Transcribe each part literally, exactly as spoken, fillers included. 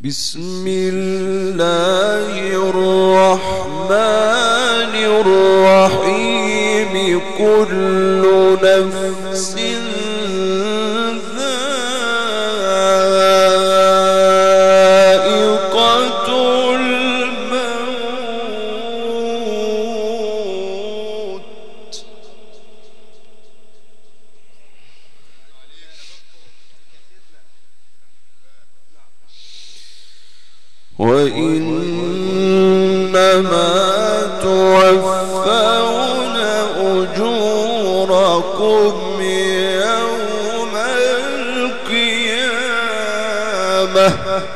بسم الله الرحمن الرحيم كل نفس ذائقة الموت وإنما توفون أجوركم يوم القيامة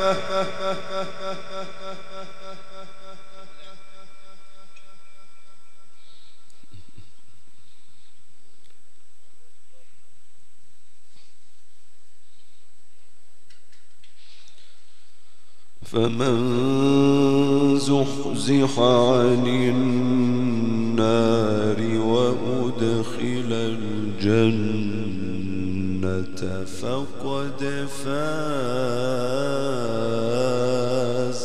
فمن زحزح عن النار وأدخل الجنة فقد فاز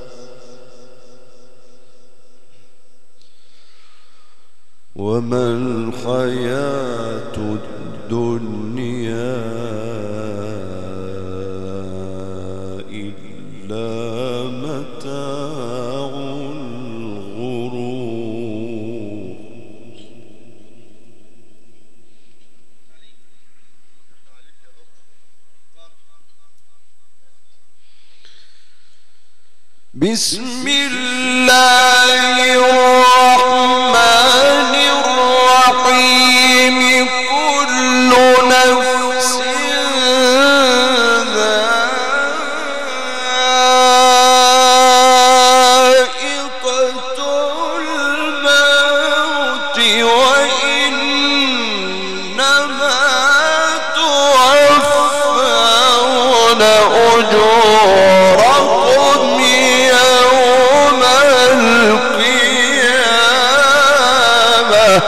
وما الحياة الدنيا متاع الغرور. بسم الله الرحمن الرحيم كل نفس أجوركم يوم القيامة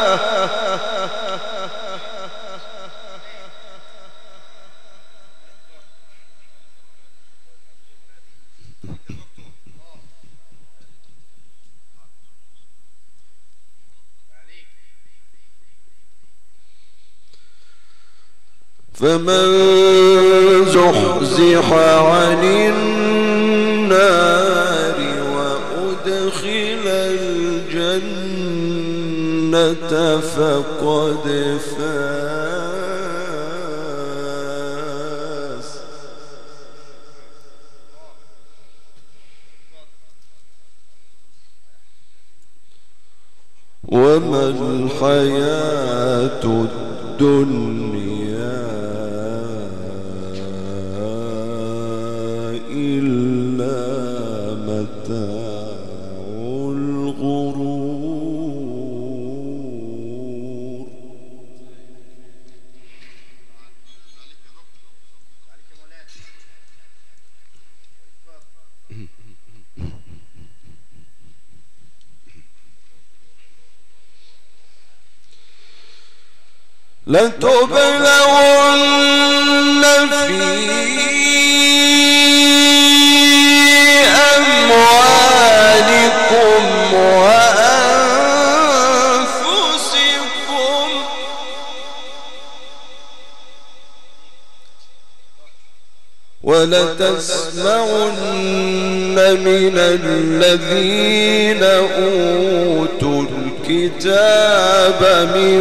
فمن زحزح عن النار وأدخل الجنة فقد فاز وما الحياة الدنيا إلا متاع الغرور. لتبلغن في أموالكم وأنفسكم ولتسمعن من الذين أوتوا الكتاب من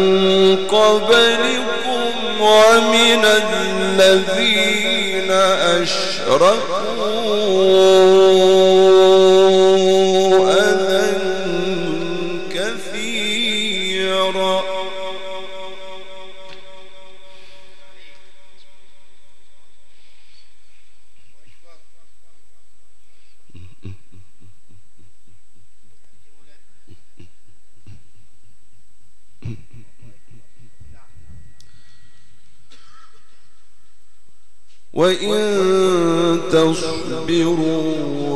قبلكم ومن الذين أشركوا أذى كثيرا وإن تصبروا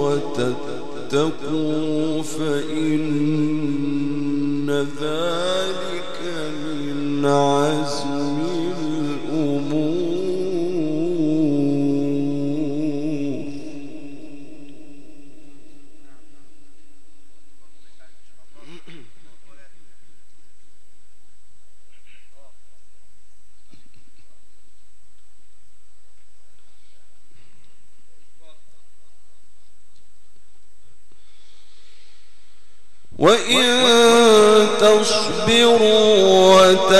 وتتقوا فإن ذلك من عزم الأمور. وإن تصبروا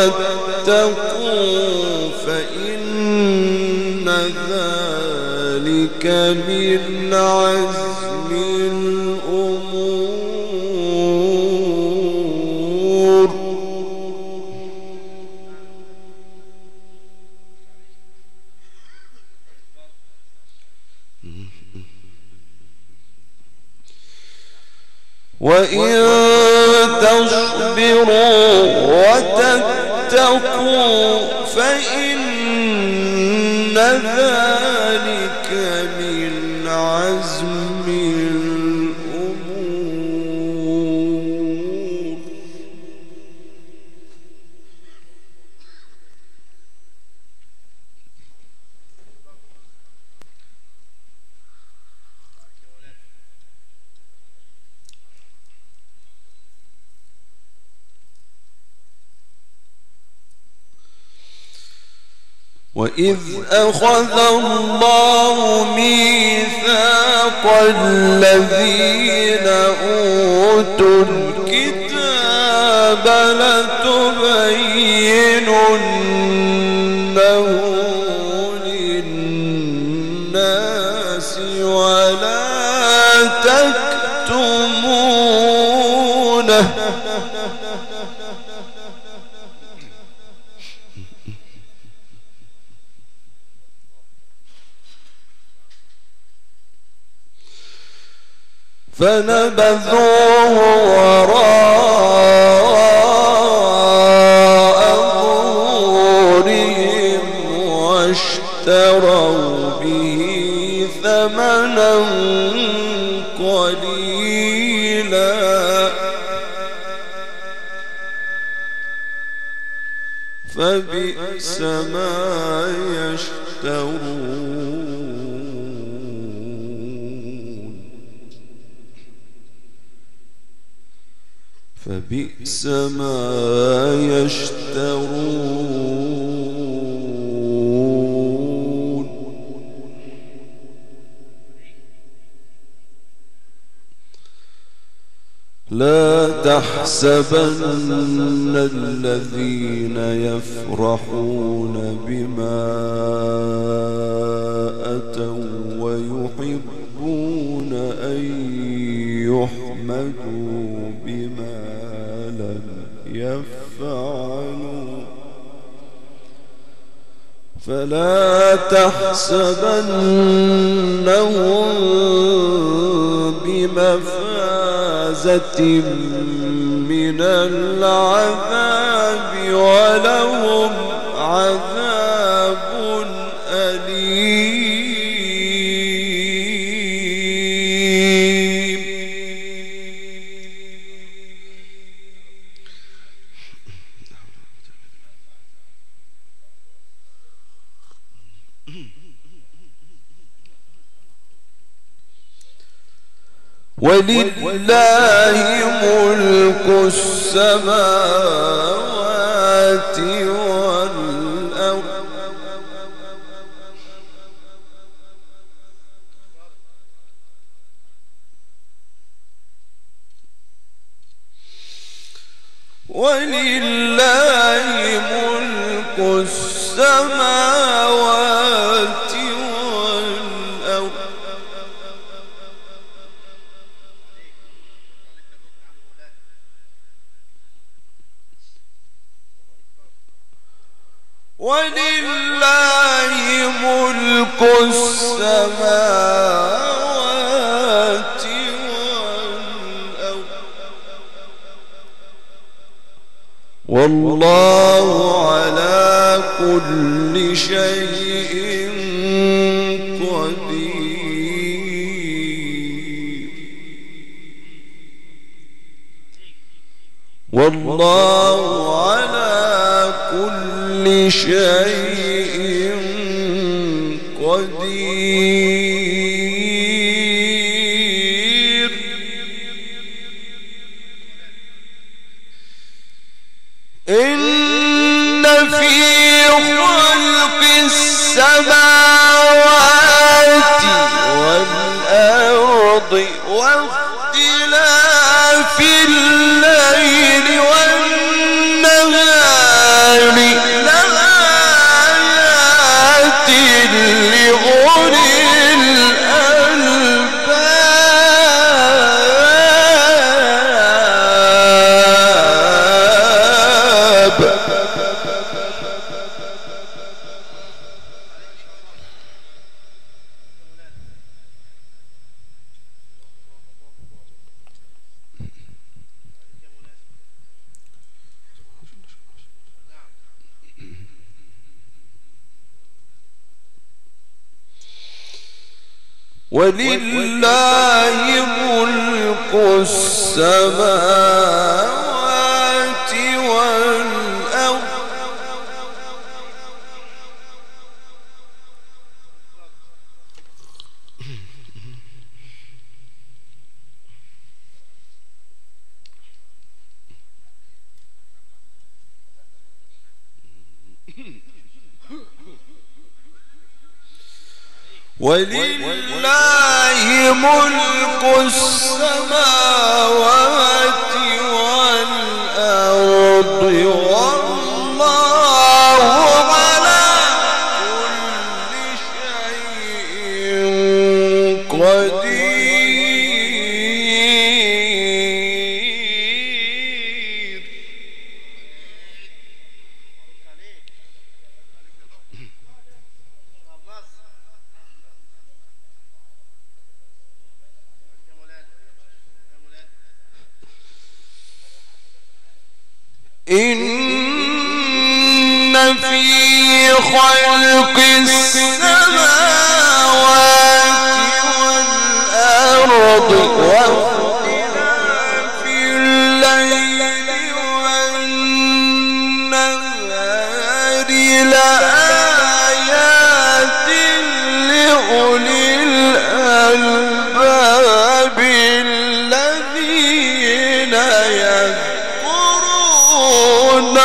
وتتقوا فإن ذلك من عزم الأمور. وإن تصبروا وتتقوا فإن ذلك من عزم الأمور. وإذ أخذ الله ميثاق الذين أوتوا الكتاب لتبيننه للناس ولا تكتمونه فنبذوه وراء ظهورهم واشتروا به ثمنا قليلا فبئس ما يشترون. فبئس ما يشترون. لا تحسبن الذين يفرحون بما أتوا ويحبون أن يحمدوا بما لم يفعلوا فلا تحسبنهم بمفازة من العذاب ولهم عذاب أليم. ولله ملك السماوات والأرض ولله ملك السماوات والأرض ولله ملك السماوات والأرض والله على كل شيء قدير. والله على كل شيء قدير. إن في خلق السماوات والأرض واختلاف ولله ملك السماوات والأرض ولله ملك السماوات والأرض والله على كل شيء قدير. إن في خلق السماوات والأرض واختلاف الليل والنهار لآيات لأولي الألباب الذين يذكرون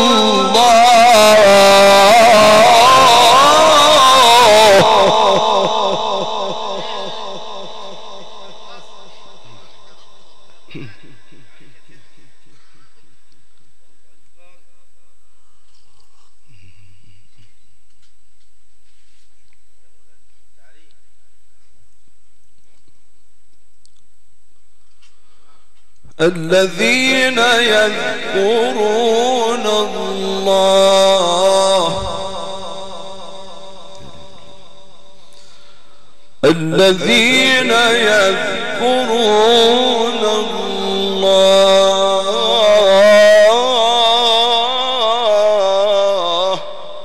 الذين يذكرون الله الذين يذكرون الله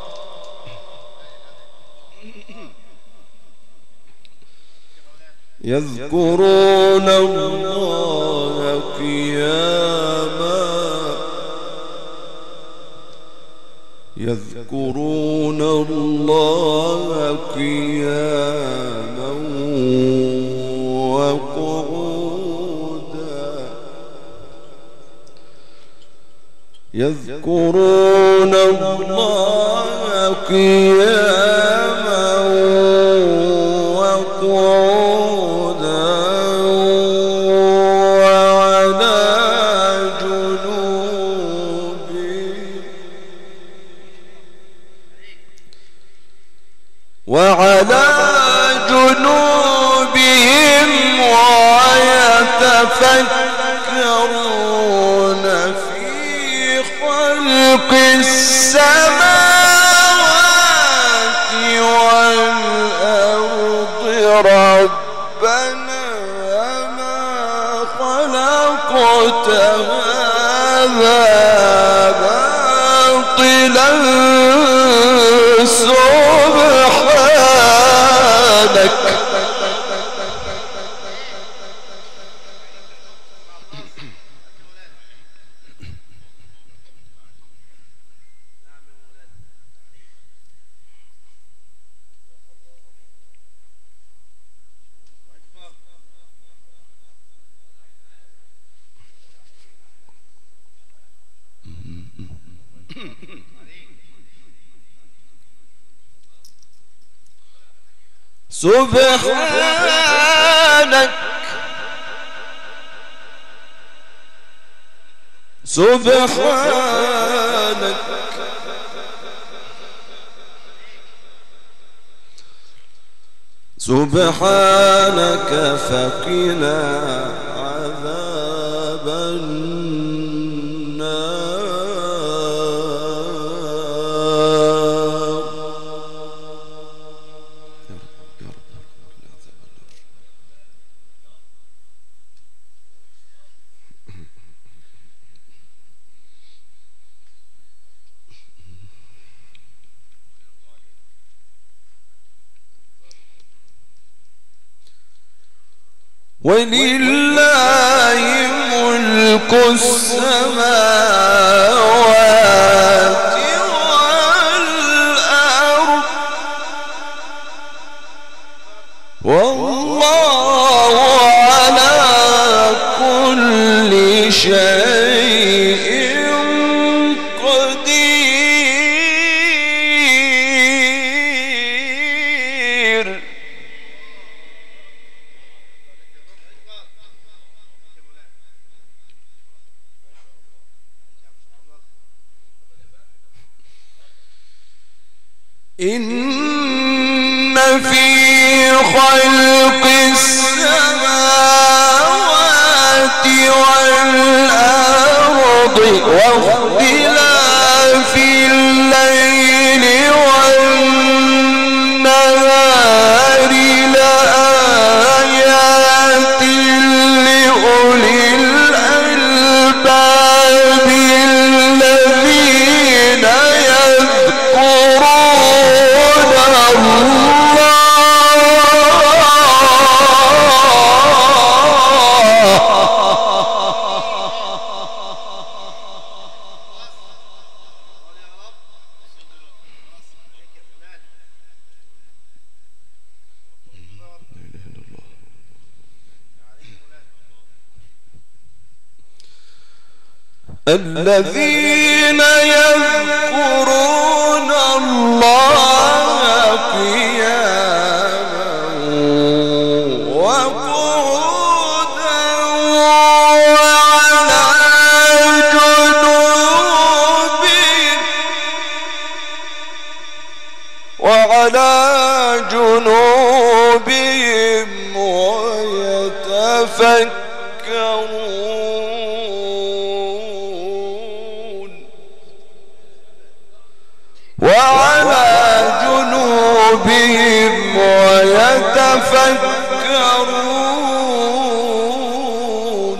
يذكرون الله قياما يذكرون الله قياما وقعودا يذكرون الله قياما وقعودا وعلى جنوبهم وعلى جنوبهم ويتفكرون في خلق السماوات والأرض ربنا ما خلقت هذا باطلا سبحانك سبحانك سبحانك سبحانك فقنا عذاب النار. ولله ملك السماوات والأرض والله على كل شيء قدير. إن في خلق السماوات والأرض واختلاف الليل والنهار لآيات لأولي الألباب الذين يذكرون الذين يذكرون الله قياما وقعودا وعلى جنوبهم وعلى جنوبهم ويتفكرون وعلى جنوبهم ويتفكرون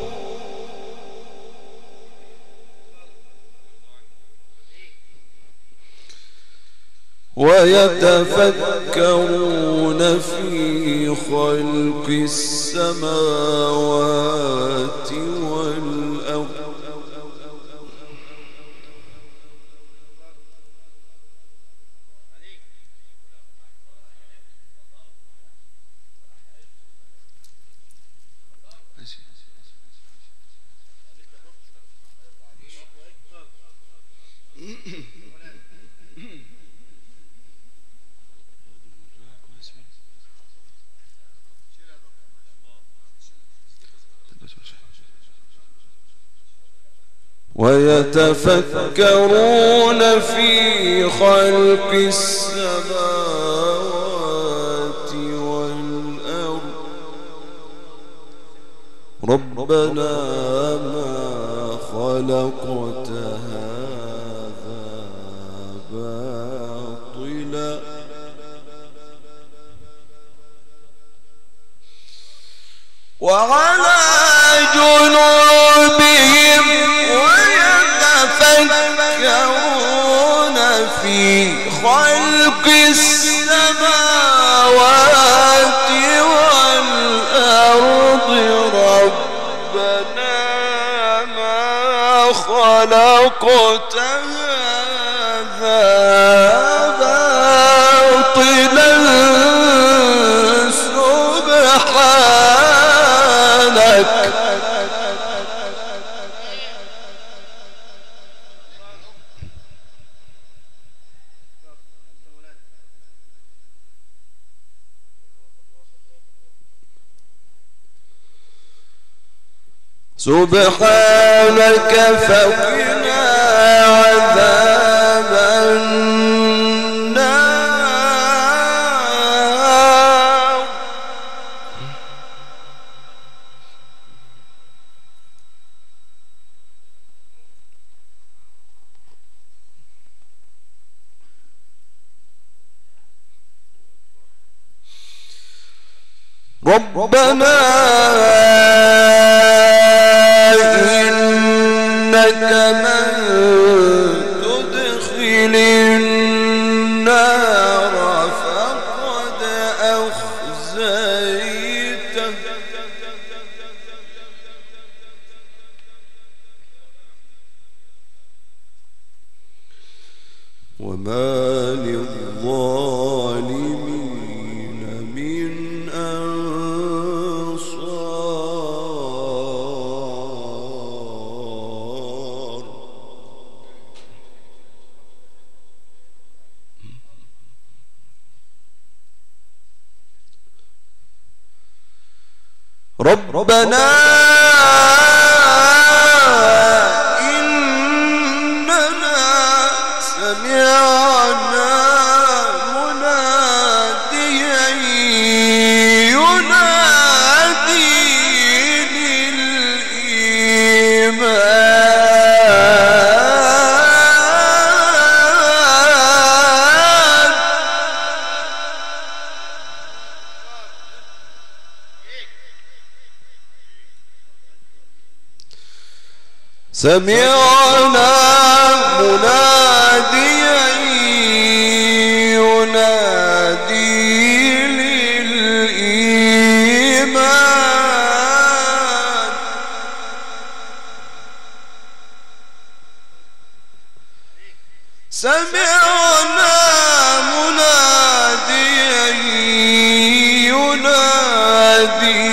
ويتفكرون في خلق السماوات والأرض ويتفكرون في خلق السماوات والأرض ربنا ما خلقت هذا باطلا وعلى جنوبهم ويتفكرون في خلق السماوات والأرض ربنا ما خلقت هذا باطلا سبحانك سبحانك فقنا عذاب النار ربنا إنك من تدخل النار فقد أخزيته وما للظالمين من أنصار. ربنا إننا سمعنا مناديا ينادي للإيمان سمعنا مناديا ينادي للإيمان سمعنا مناديا ينادي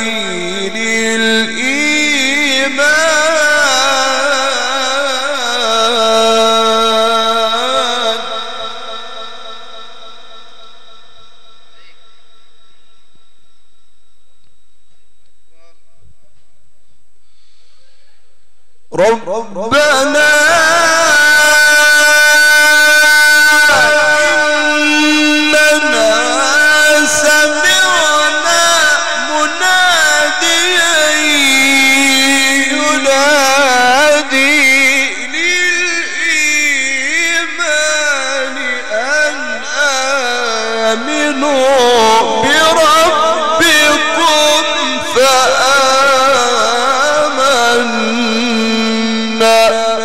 ربنا إننا سمعنا مناديا ينادي للإيمان أن آمنوا بربكم فآمنا.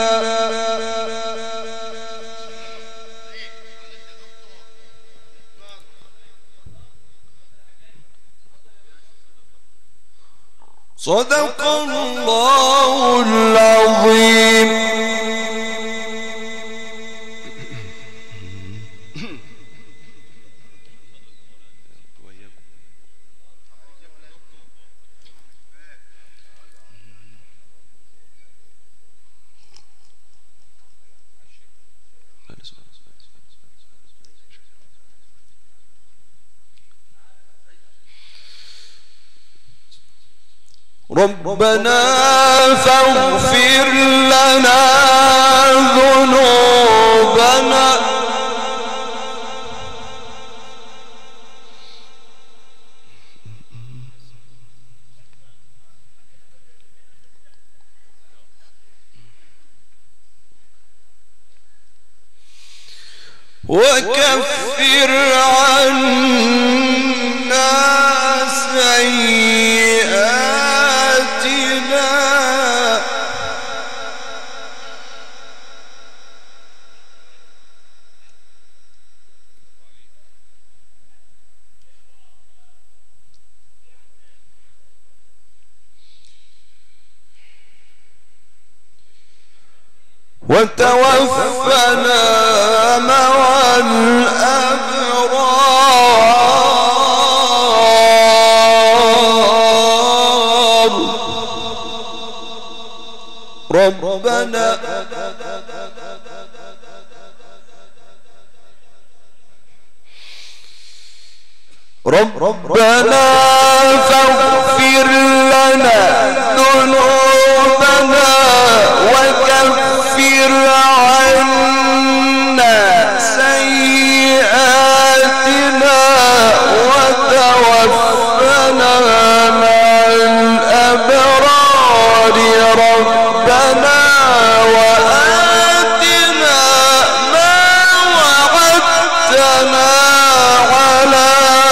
صدق الله العظيم. ربنا فاغفر لنا ذنوبنا وكفر عنا سيئاتنا وتوفنا مع الأبرار. ربنا ربنا فاغفر لنا ذنوبنا وكفر عنا سيئاتنا وتوفنا مع الأبرار. ربنا وآتنا ما وعدتنا على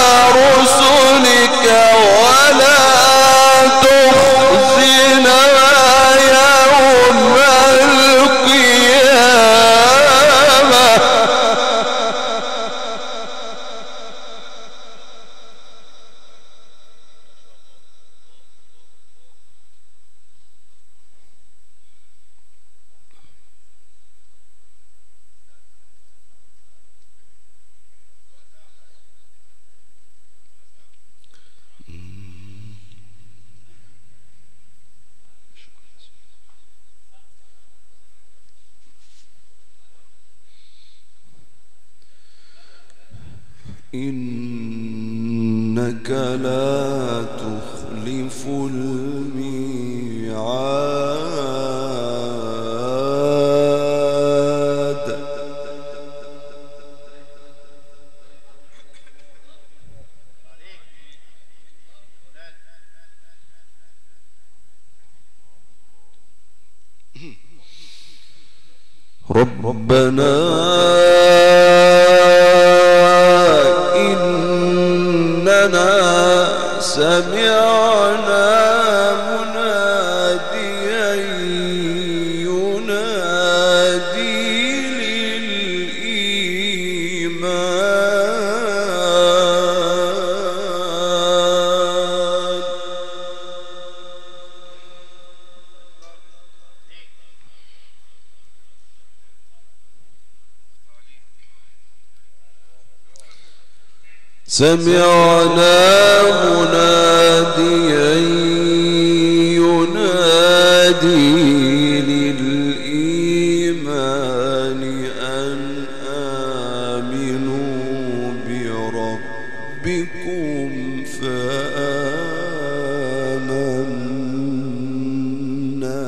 رسلك ولا تخزنا يوم إنك لا تخلف الميعاد. ربنا إننا سمعنا مناديا ينادي للإيمان سمعنا مناديا ينادي للإيمان أن آمنوا بربكم فآمنا.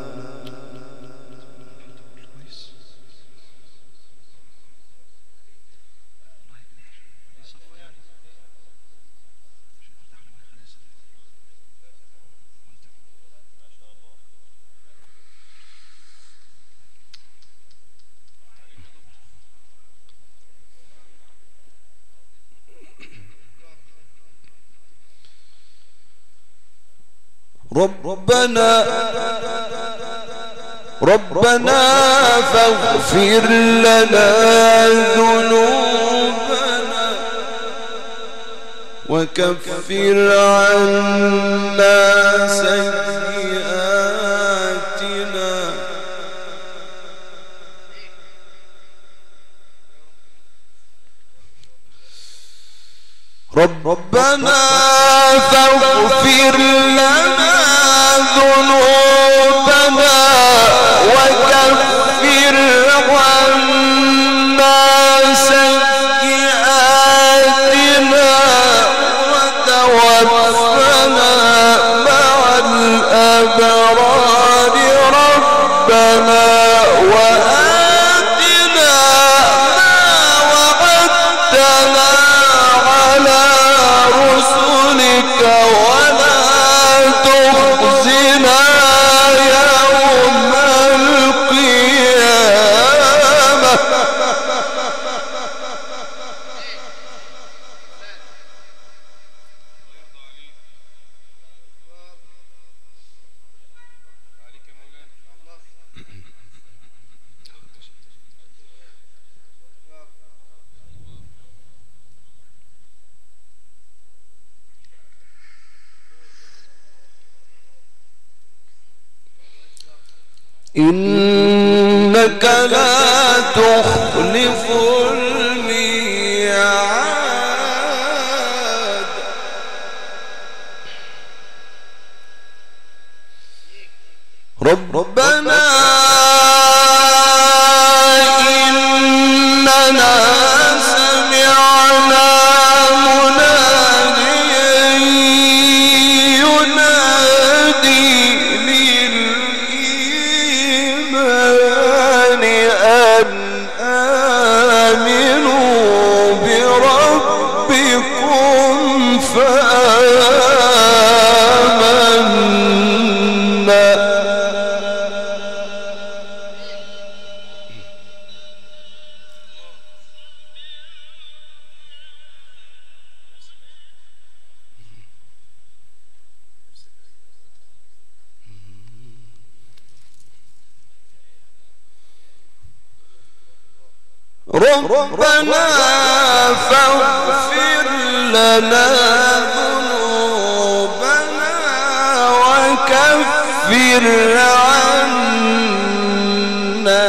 ربنا ربنا فاغفر لنا ذنوبنا وكفر عنا سيئاتنا ربنا فاغفر لنا ذنوبنا وكفر عنا سيئاتنا وتوفنا مع الأبرار ربنا وآتنا ما وعدتنا على رسلك ولا تخزنا يوم القيامة. إنك لا تخلف الميعاد. ربنا إننا سمعنا مناديا ينادي للإيمان أن آمنوا بربكم فآمنا. ربنا فاغفر لنا ذنوبنا وكفر عنا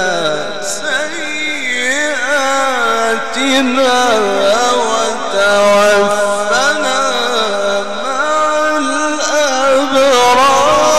سيئاتنا وتوفنا مع الأبرار.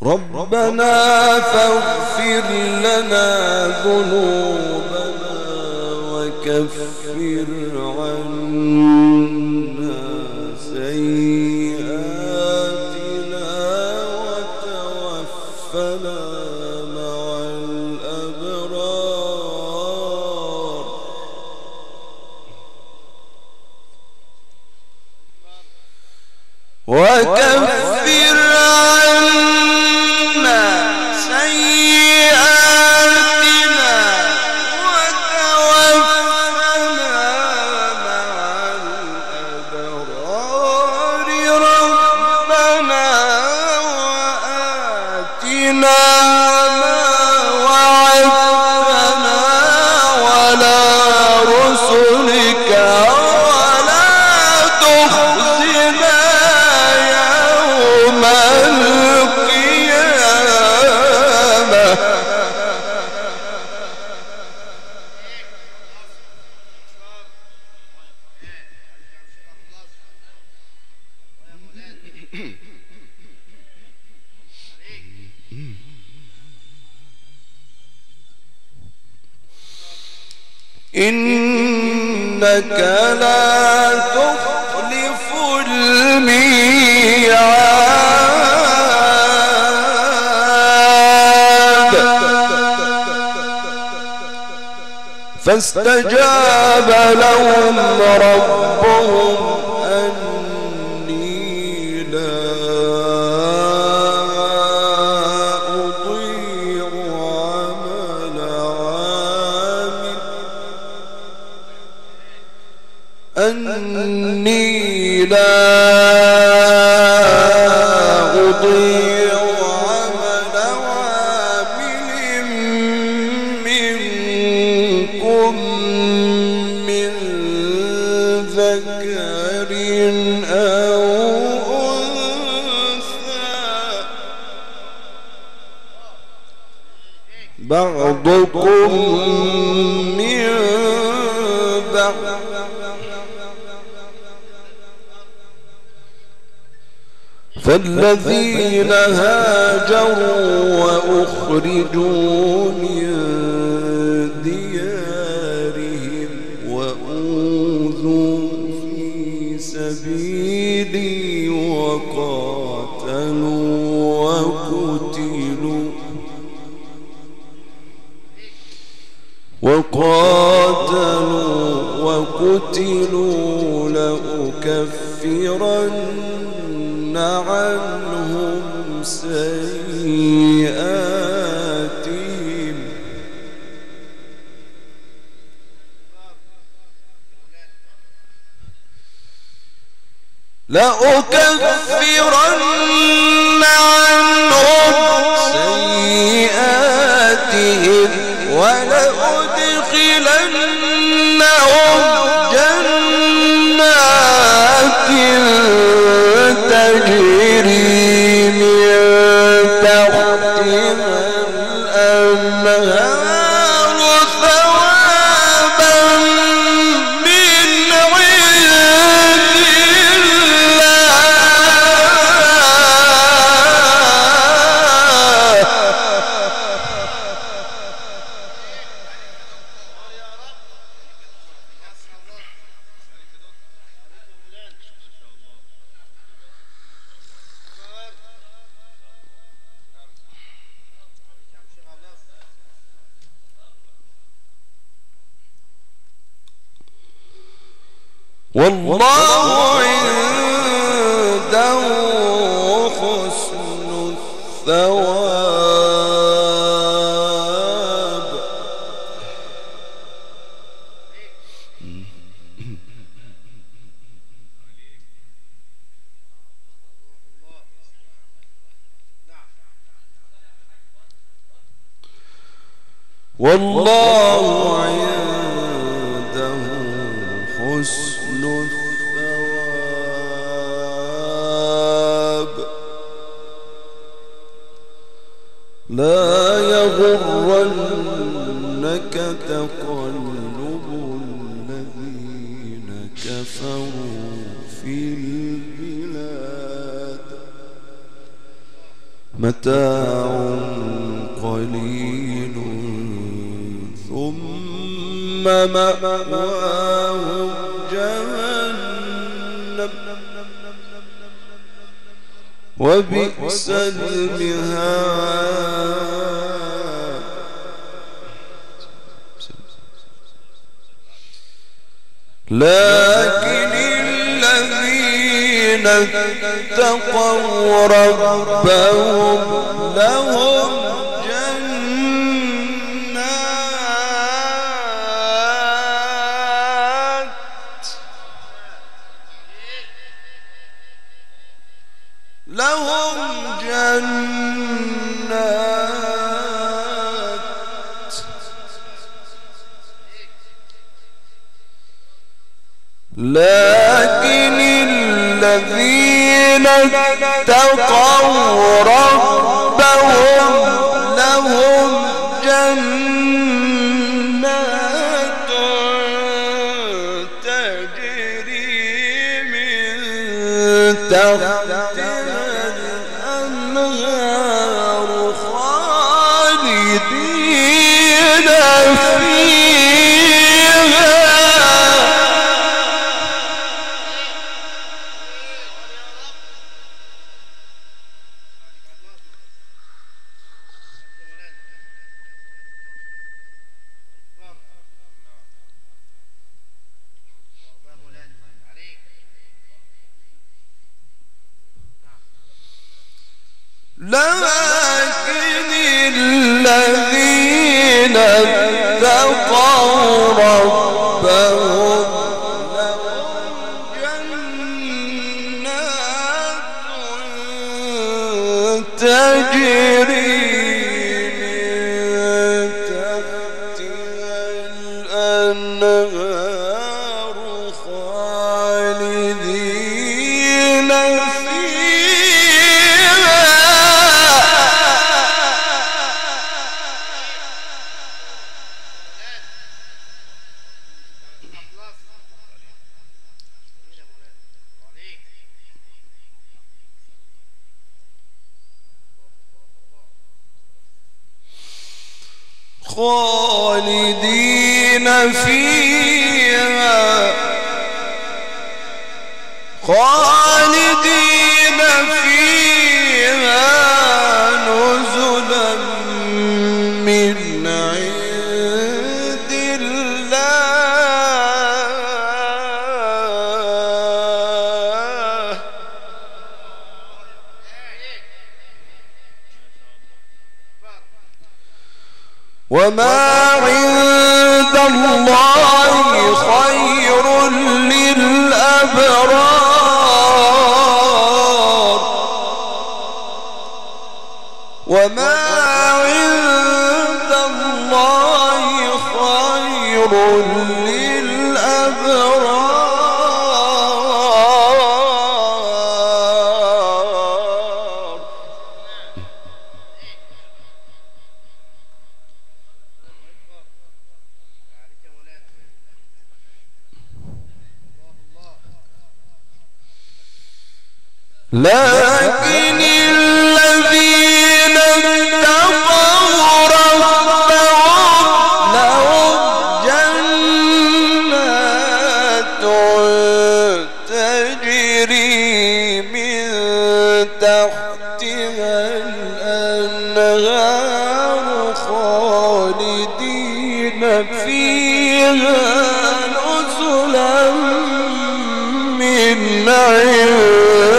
ربنا فاغفر لنا ذنوبنا وكفر عنا سيئاتنا وتوفنا مع الأبرار وكفر عنا سيئاتنا وتوفنا مع الأبرار ربنا وآتنا ما وعدتنا ولا رسلك ولا تخزنا يوم القيامة إنك لا تخلف الميعاد فاستجاب لهم ربهم أني لا أضيع عمل عامل أني لا أضيع عمل عامل منكم من ذكر أو أنثى بعضكم من بعض فالذين هاجروا وأخرجوا من ديارهم وأوذوا في سبيلي وقاتلوا وقتلوا وقاتلوا وقتلوا لأكفرن عنهم سيئاتهم لأكفرن عنهم سيئاتهم ولأدخلنهم جنات تجري من تحتها الأنهار ثوابا من عند والله عنده حسن الثواب والله عنده حسن الثواب لا يغرنك تقلب الذين كفروا في البلاد متاع قليل ثم مأواهم جهنم وبئس المهاد لكن الذين اتقوا ربهم لهم جنات لهم جنات لكن الذين اتقوا ربهم لهم جنات تجري من تحتها الأنهار خالدين فيها لكن الذين اتقوا ربهم لهم جنات تجري من تحتها الأنهار خالدين خالدين فيها خالدين فيها نزلا من عند الله وما عند الله خير للأبرار وما عند الله خير للأبرار لكن الذين اتقوا ربهم لهم جنات تجري من تحتها الأنهار خالدين فيها نزلا من عند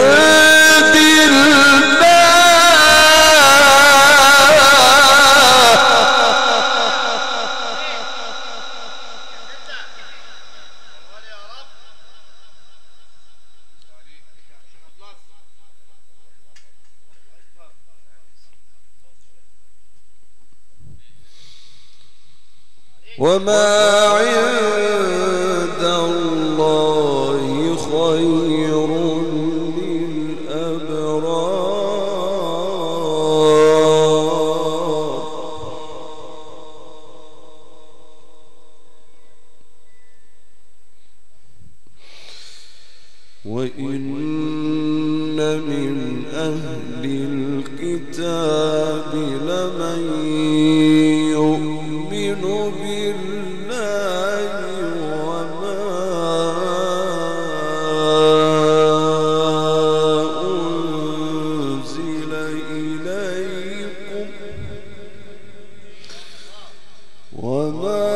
وما عند الله خير للأبرار وإن من أهل الكتاب لمن يؤمن بالله وما أنزل إليكم وما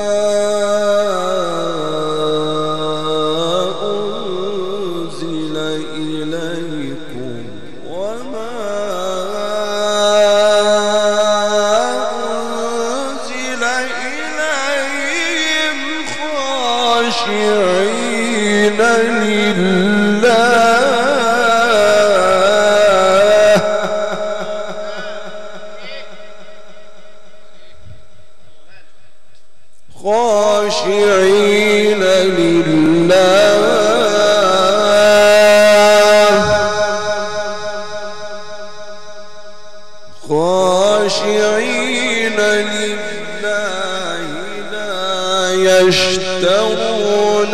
خاشعين لله خاشعين لله خاشعين لله لا يشترون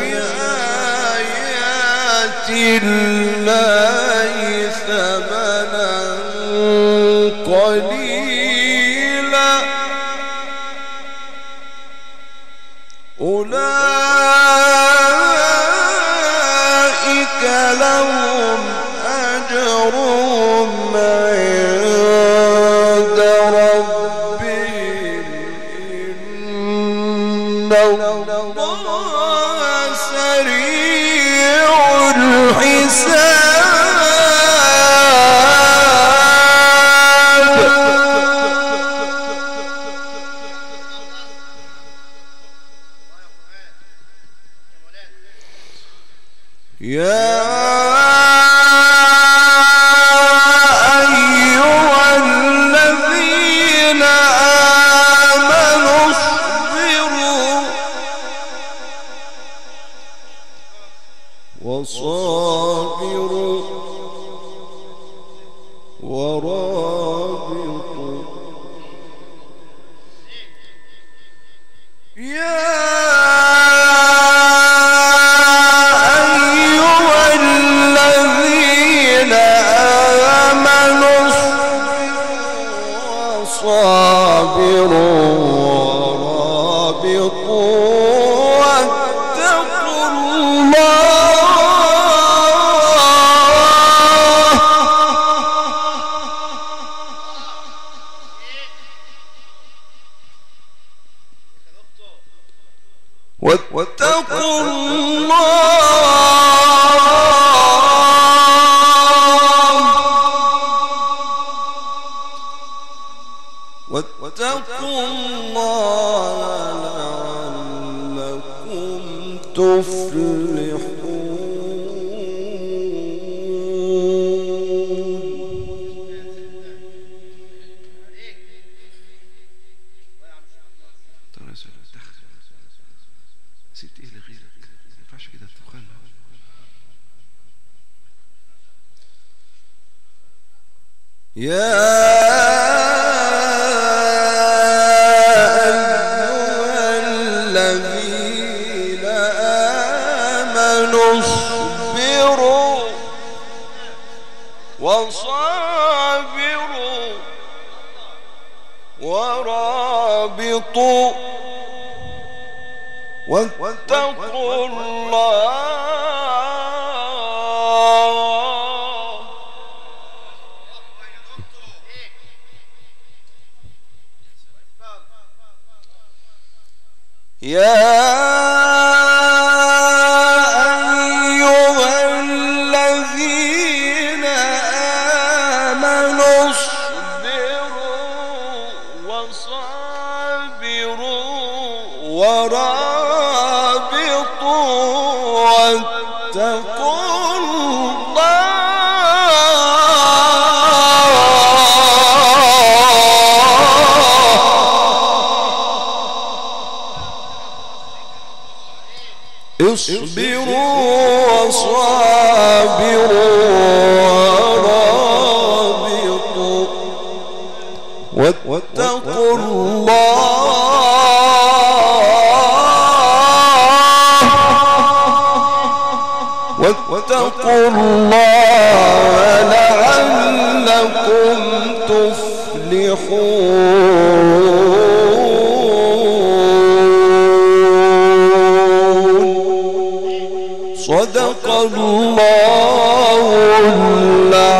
بآيات الله ثمنا قليلا أولئك لهم أجرهم عند ربهم إن الله سريع الحساب يا أيها الذين آمنوا اصبروا وصابروا ورابطوا يا صابروا ورابطوا واتقوا الله واتقوا واتقوا الله لعلكم تفلحون سبت ايه لغيرك ما ينفعش كده تتخلى يا اصبروا وصابروا ورابطوا واتقوا الله يا ورابطوا واتقوا الله اصبروا وصابروا ورابطوا واتقوا الله واتقوا الله لعلكم تفلحون. صدق الله العظيم.